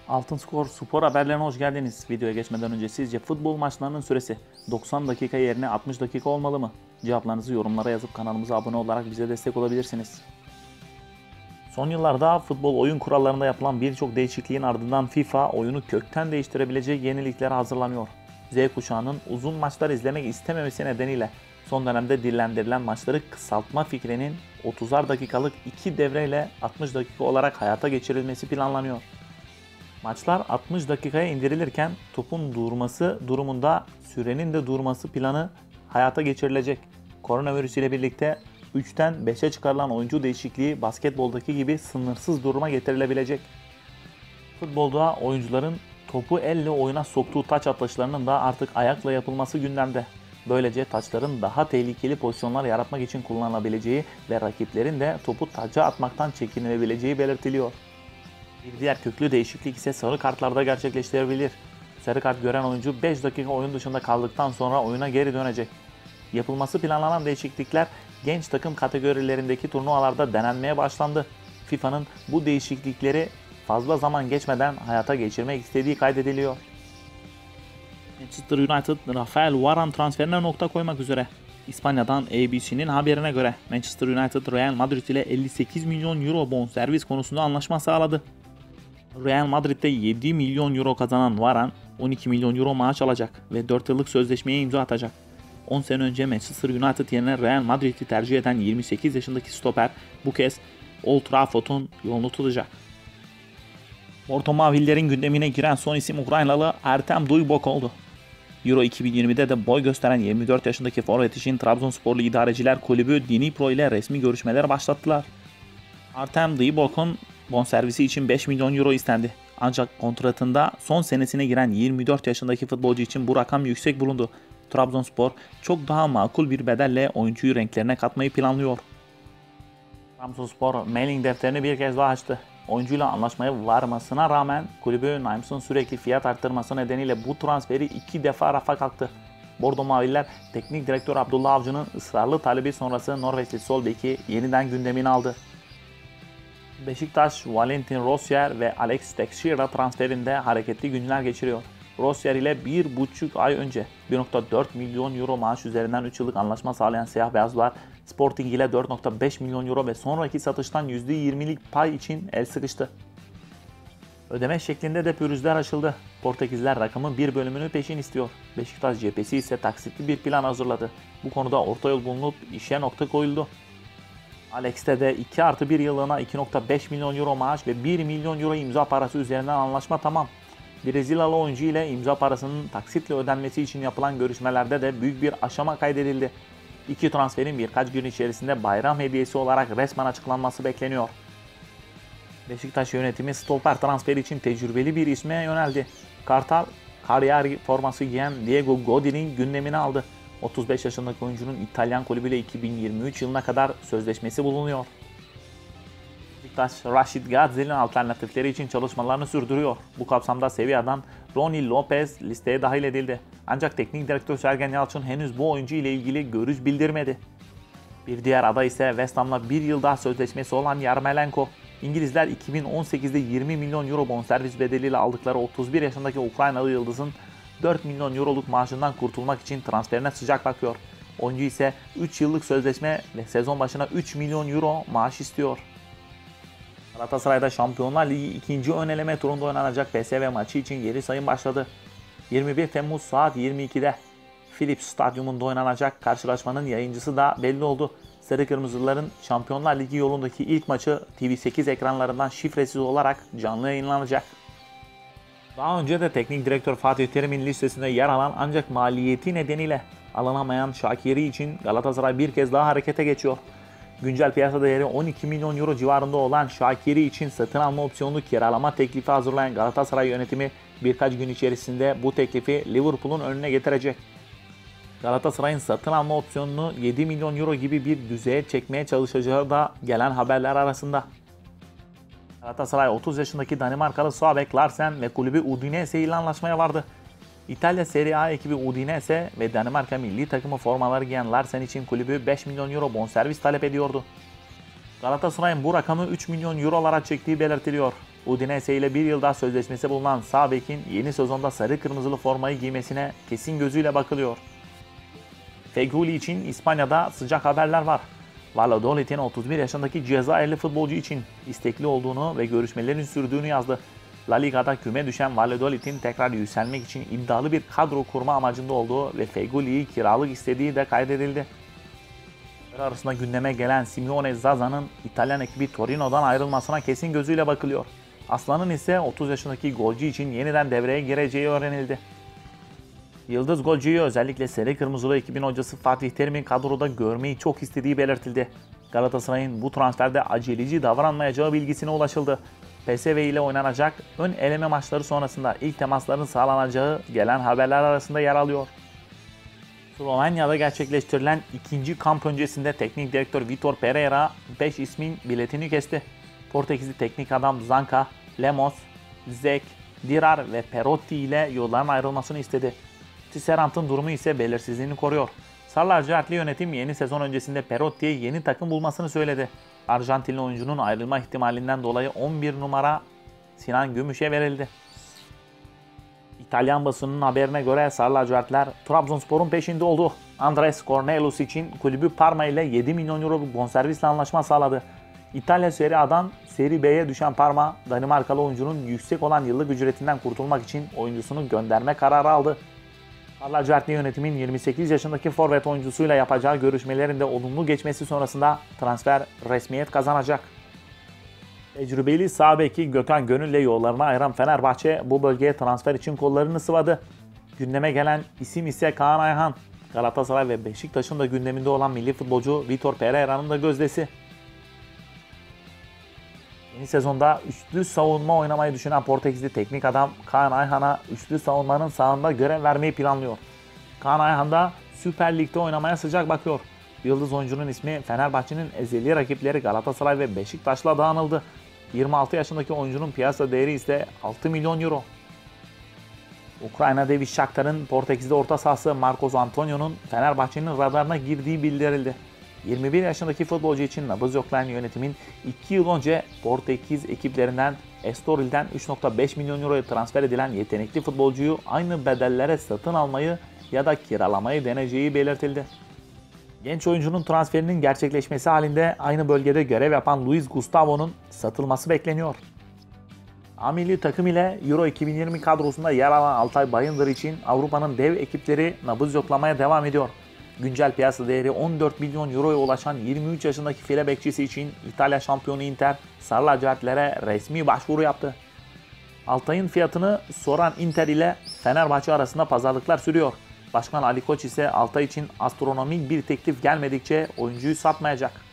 Altın Skor spor haberlerine hoş geldiniz. Videoya geçmeden önce sizce futbol maçlarının süresi 90 dakika yerine 60 dakika olmalı mı? Cevaplarınızı yorumlara yazıp kanalımıza abone olarak bize destek olabilirsiniz. Son yıllarda futbol oyun kurallarında yapılan birçok değişikliğin ardından FIFA oyunu kökten değiştirebilecek yeniliklere hazırlanıyor. Z kuşağının uzun maçlar izlemek istememesi nedeniyle son dönemde dillendirilen maçları kısaltma fikrinin 30'ar dakikalık 2 devreyle 60 dakika olarak hayata geçirilmesi planlanıyor. Maçlar 60 dakikaya indirilirken topun durması durumunda sürenin de durması planı hayata geçirilecek. Koronavirüs ile birlikte 3'ten 5'e çıkarılan oyuncu değişikliği basketboldaki gibi sınırsız duruma getirilebilecek. Futbolda oyuncuların topu elle oyuna soktuğu taç atışlarının da artık ayakla yapılması gündemde. Böylece taçların daha tehlikeli pozisyonlar yaratmak için kullanılabileceği ve rakiplerin de topu taca atmaktan çekinilebileceği belirtiliyor. Bir diğer köklü değişiklik ise sarı kartlarda gerçekleştirebilir. Sarı kart gören oyuncu 5 dakika oyun dışında kaldıktan sonra oyuna geri dönecek. Yapılması planlanan değişiklikler genç takım kategorilerindeki turnuvalarda denenmeye başlandı. FIFA'nın bu değişiklikleri fazla zaman geçmeden hayata geçirmek istediği kaydediliyor. Manchester United, Rafael Varane transferine nokta koymak üzere. İspanya'dan ABC'nin haberine göre Manchester United, Real Madrid ile 58 milyon euro bonservis konusunda anlaşma sağladı. Real Madrid'de 7 milyon euro kazanan Varane 12 milyon euro maaş alacak ve 4 yıllık sözleşmeye imza atacak. 10 sene önce Manchester United yerine Real Madrid'i tercih eden 28 yaşındaki stoper bu kez Old Trafford'un yolunu tutacak. Porto Mavillerin gündemine giren son isim Ukraynalı Artem Duybock oldu. Euro 2020'de de boy gösteren 24 yaşındaki forvet için Trabzonsporlu idareciler kulübü Dnipro ile resmi görüşmeler başlattılar. Artem Duybock'un bonservisi için 5 milyon euro istendi. Ancak kontratında son senesine giren 24 yaşındaki futbolcu için bu rakam yüksek bulundu. Trabzonspor çok daha makul bir bedelle oyuncuyu renklerine katmayı planlıyor. Trabzonspor mailing defterini bir kez daha açtı. Oyuncuyla anlaşmaya varmasına rağmen kulübü Nimes'ın sürekli fiyat arttırması nedeniyle bu transferi 2 defa rafa kalktı. Bordo Maviller teknik direktör Abdullah Avcı'nın ısrarlı talebi sonrası Norveçli sol beki yeniden gündemine aldı. Beşiktaş, Valentin Rossier ve Alex Teixeira transferinde hareketli günler geçiriyor. Rossier ile 1,5 ay önce 1,4 milyon euro maaş üzerinden 3 yıllık anlaşma sağlayan siyah beyazlar Sporting ile 4,5 milyon euro ve sonraki satıştan %20'lik pay için el sıkıştı. Ödeme şeklinde de pürüzler aşıldı. Portekizler rakamın bir bölümünü peşin istiyor. Beşiktaş cephesi ise taksitli bir plan hazırladı. Bu konuda orta yol bulunup işe nokta koyuldu. Alex'te de 2+1 yıllığına 2,5 milyon euro maaş ve 1 milyon euro imza parası üzerinden anlaşma tamam. Brezilyalı oyuncu ile imza parasının taksitle ödenmesi için yapılan görüşmelerde de büyük bir aşama kaydedildi. İki transferin birkaç gün içerisinde bayram hediyesi olarak resmen açıklanması bekleniyor. Beşiktaş yönetimi stoper transferi için tecrübeli bir isme yöneldi. Kartal, Cagliari forması giyen Diego Godin'in gündemine aldı. 35 yaşındaki oyuncunun İtalyan kulübüyle 2023 yılına kadar sözleşmesi bulunuyor. Beşiktaş, Rashid Gazze'nin alternatifleri için çalışmalarını sürdürüyor. Bu kapsamda Sevilla'dan Rony Lopez listeye dahil edildi. Ancak teknik direktör Sergen Yalçın henüz bu oyuncu ile ilgili görüş bildirmedi. Bir diğer aday ise West Ham'la bir yıl daha sözleşmesi olan Yarmolenko. İngilizler 2018'de 20 milyon euro bonservis bedeliyle aldıkları 31 yaşındaki Ukraynalı yıldızın 4 milyon euroluk maaşından kurtulmak için transferine sıcak bakıyor. Oyuncu ise 3 yıllık sözleşme ve sezon başına 3 milyon euro maaş istiyor. Galatasaray'da Şampiyonlar Ligi 2. ön eleme turunda oynanacak PSV maçı için geri sayım başladı. 21 Temmuz saat 22'de Philips Stadyumunda oynanacak karşılaşmanın yayıncısı da belli oldu. Sarı Kırmızıların Şampiyonlar Ligi yolundaki ilk maçı TV8 ekranlarından şifresiz olarak canlı yayınlanacak. Daha önce de teknik direktör Fatih Terim'in listesinde yer alan ancak maliyeti nedeniyle alınamayan Şakiri için Galatasaray bir kez daha harekete geçiyor. Güncel piyasa değeri 12 milyon euro civarında olan Şakiri için satın alma opsiyonlu kiralama teklifi hazırlayan Galatasaray yönetimi birkaç gün içerisinde bu teklifi Liverpool'un önüne getirecek. Galatasaray'ın satın alma opsiyonunu 7 milyon euro gibi bir düzeye çekmeye çalışacağı da gelen haberler arasında. Galatasaray 30 yaşındaki Danimarkalı sağ bek Larsen ve kulübü Udinese ile anlaşmaya vardı. İtalya Serie A ekibi Udinese ve Danimarka milli takımı formaları giyen Larsen için kulübü 5 milyon euro bonservis talep ediyordu. Galatasaray'ın bu rakamı 3 milyon eurolara çektiği belirtiliyor. Udinese ile bir yıl daha sözleşmesi bulunan sağ bekin yeni sezonda sarı kırmızılı formayı giymesine kesin gözüyle bakılıyor. Feghouli için İspanya'da sıcak haberler var. Valladolid'in 31 yaşındaki Cezayirli futbolcu için istekli olduğunu ve görüşmelerin sürdüğünü yazdı. La Liga'da küme düşen Valladolid'in tekrar yükselmek için iddialı bir kadro kurma amacında olduğu ve Feghouli'yi kiralık istediği de kaydedildi. Arasında gündeme gelen Simone Zaza'nın İtalyan ekibi Torino'dan ayrılmasına kesin gözüyle bakılıyor. Aslan'ın ise 30 yaşındaki golcü için yeniden devreye gireceği öğrenildi. Yıldız golcüyü özellikle sarı kırmızılı ekibin hocası Fatih Terim'in kadroda görmeyi çok istediği belirtildi. Galatasaray'ın bu transferde aceleci davranmayacağı bilgisine ulaşıldı. PSV ile oynanacak ön eleme maçları sonrasında ilk temasların sağlanacağı gelen haberler arasında yer alıyor. Slovenya'da gerçekleştirilen ikinci kamp öncesinde teknik direktör Vitor Pereira 5 ismin biletini kesti. Portekizli teknik adam Zanca, Lemos, Zek, Dirar ve Perotti ile yolların ayrılmasını istedi. Tisserant'ın durumu ise belirsizliğini koruyor. Sarı lacivertli yönetim yeni sezon öncesinde Perotti'ye yeni takım bulmasını söyledi. Arjantinli oyuncunun ayrılma ihtimalinden dolayı 11 numara Sinan Gümüş'e verildi. İtalyan basınının haberine göre Sarı lacivertler Trabzonspor'un peşinde oldu. Andres Cornelius için kulübü Parma ile 7 milyon euro bonservisle anlaşma sağladı. İtalya Serie A'dan Serie B'ye düşen Parma, Danimarkalı oyuncunun yüksek olan yıllık ücretinden kurtulmak için oyuncusunu gönderme kararı aldı. Sarı lacivertli yönetimin 28 yaşındaki forvet oyuncusuyla yapacağı görüşmelerin de olumlu geçmesi sonrasında transfer resmiyet kazanacak. Tecrübeli sağ beki Gökhan Gönül'le yollarını ayıran Fenerbahçe bu bölgeye transfer için kollarını sıvadı. Gündeme gelen isim ise Kaan Ayhan. Galatasaray ve Beşiktaş'ın da gündeminde olan milli futbolcu Vitor Pereira'nın da gözdesi. Yeni sezonda üçlü savunma oynamayı düşünen Portekizli teknik adam Kaan Ayhan'a üçlü savunmanın sağında görev vermeyi planlıyor. Kaan Ayhan da Süper Lig'de oynamaya sıcak bakıyor. Yıldız oyuncunun ismi Fenerbahçe'nin ezeli rakipleri Galatasaray ve Beşiktaş'la da anıldı. 26 yaşındaki oyuncunun piyasa değeri ise 6 milyon euro. Ukrayna devi Shakhtar'ın Portekiz'de orta sahası Marcos Antonio'nun Fenerbahçe'nin radarına girdiği bildirildi. 21 yaşındaki futbolcu için nabız yoklayan yönetimin 2 yıl önce Portekiz ekiplerinden Estoril'den 3.5 milyon euroya transfer edilen yetenekli futbolcuyu aynı bedellere satın almayı ya da kiralamayı deneyeceği belirtildi. Genç oyuncunun transferinin gerçekleşmesi halinde aynı bölgede görev yapan Luis Gustavo'nun satılması bekleniyor. A milli takım ile Euro 2020 kadrosunda yer alan Altay Bayındır için Avrupa'nın dev ekipleri nabız yoklamaya devam ediyor. Güncel piyasa değeri 14 milyon euroya ulaşan 23 yaşındaki file bekçisi için İtalya şampiyonu Inter, Sarı lacivertlere resmi başvuru yaptı. Altay'ın fiyatını soran Inter ile Fenerbahçe arasında pazarlıklar sürüyor. Başkan Ali Koç ise Altay için astronomik bir teklif gelmedikçe oyuncuyu satmayacak.